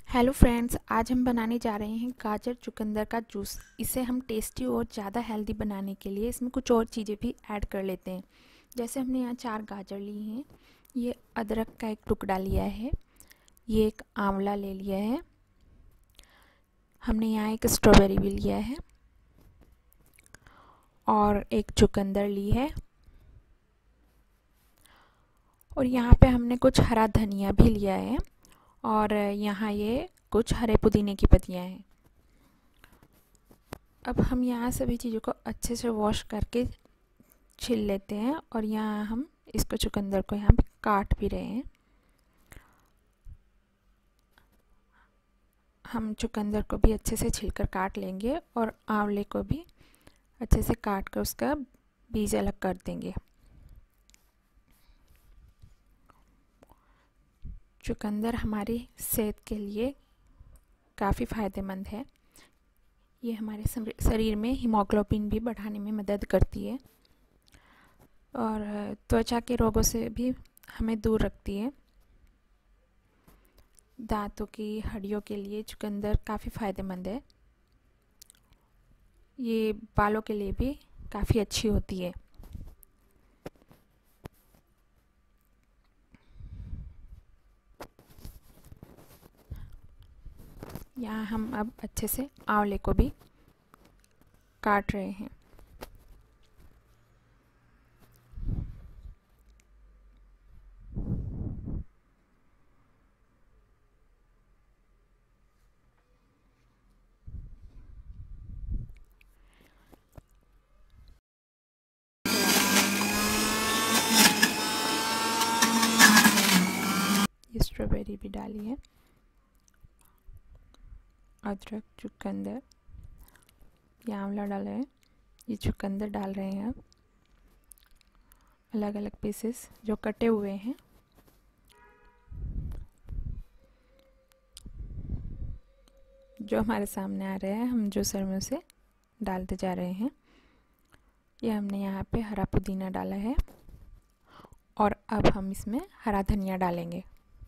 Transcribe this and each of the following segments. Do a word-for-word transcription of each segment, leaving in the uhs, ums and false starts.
Hello friends, आज हम बनाने जा रहे हैं गाजर चुकंदर का जूस। इसे हम टेस्टी और ज़्यादा हेल्दी बनाने के लिए इसमें कुछ और चीज़ें भी ऐड कर लेते हैं। जैसे हमने यहाँ चार गाजर ली हैं, ये अदरक का एक टुकड़ा लिया है, ये एक आंवला ले लिया है, हमने यहाँ एक स्ट्रॉबेरी भी लिया है और एक चुकंदर ली है, और यहाँ पे हमने कुछ हरा धनिया भी लिया है, और यहाँ ये कुछ हरे पुदीने की पत्तियाँ हैं। अब हम यहाँ सभी चीज़ों को अच्छे से वॉश करके छिल लेते हैं, और यहाँ हम इसको चुकंदर को यहाँ पे काट भी रहे हैं। हम चुकंदर को भी अच्छे से छिलकर काट लेंगे और आंवले को भी अच्छे से काट कर उसका बीज अलग कर देंगे। चुकंदर हमारी सेहत के लिए काफ़ी फ़ायदेमंद है। ये हमारे शरीर में हीमोग्लोबिन भी बढ़ाने में मदद करती है और त्वचा के रोगों से भी हमें दूर रखती है। दांतों की हड्डियों के लिए चुकंदर काफ़ी फ़ायदेमंद है। ये बालों के लिए भी काफ़ी अच्छी होती है। यहाँ हम अब अच्छे से आंवले को भी काट रहे हैं। ये स्ट्रॉबेरी भी डाली है, अदरक, चुकंदर, ये आंवला डाला है, ये चुकंदर डाल रहे हैं। अब अलग अलग पीसेस जो कटे हुए हैं जो हमारे सामने आ रहे हैं, हम जूसर में उसे डालते जा रहे हैं। ये हमने यहाँ पे हरा पुदीना डाला है और अब हम इसमें हरा धनिया डालेंगे।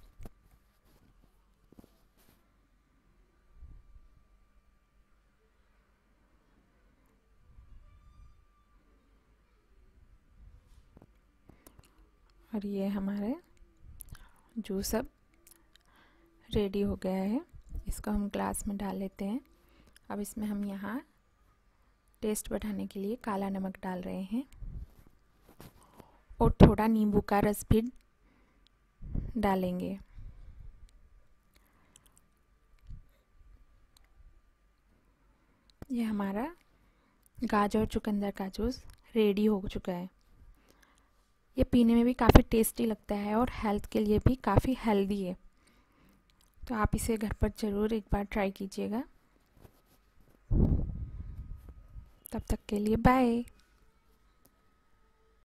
और ये हमारे जूस अब रेडी हो गया है। इसको हम ग्लास में डाल लेते हैं। अब इसमें हम यहाँ टेस्ट बढ़ाने के लिए काला नमक डाल रहे हैं और थोड़ा नींबू का रस भी डालेंगे। ये हमारा गाजर चुकंदर का जूस रेडी हो चुका है। ये पीने में भी काफ़ी टेस्टी लगता है और हेल्थ के लिए भी काफ़ी हेल्दी है। तो आप इसे घर पर ज़रूर एक बार ट्राई कीजिएगा। तब तक के लिए बाय।